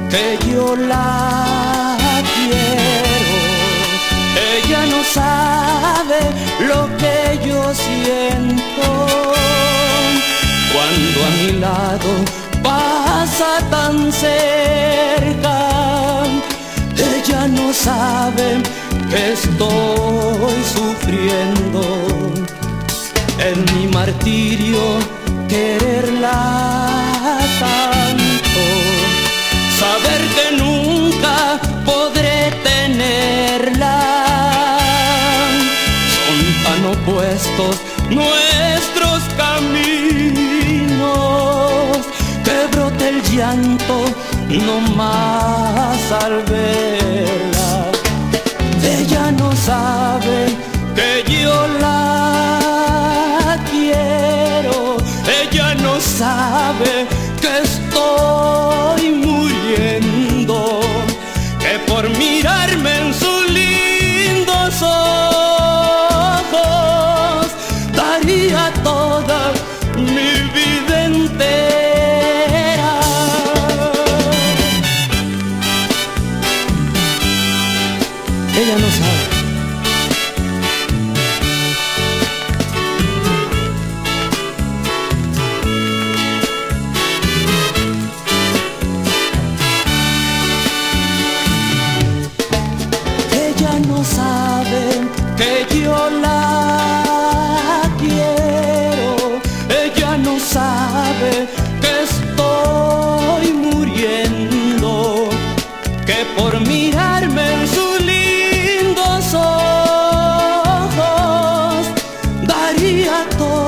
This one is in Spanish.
que yo la quiero. Ella no sabe lo que yo siento cuando a mi lado pasa tan cerca. Ella no sabe que estoy sufriendo en mi martirio, quererla tanto, saber que nunca podré tenerla. Son tan opuestos nuestros caminos que brote el llanto no más al verla. Ella no sabe que yo la quiero. Ella no sabe que estoy muriendo, que por mirarme en sus lindos ojos daría toda mi vida entera. Ella no sabe. Ella no sabe que yo la quiero. Ella no sabe que estoy muriendo, que por mirarme en sus lindos ojos daría todo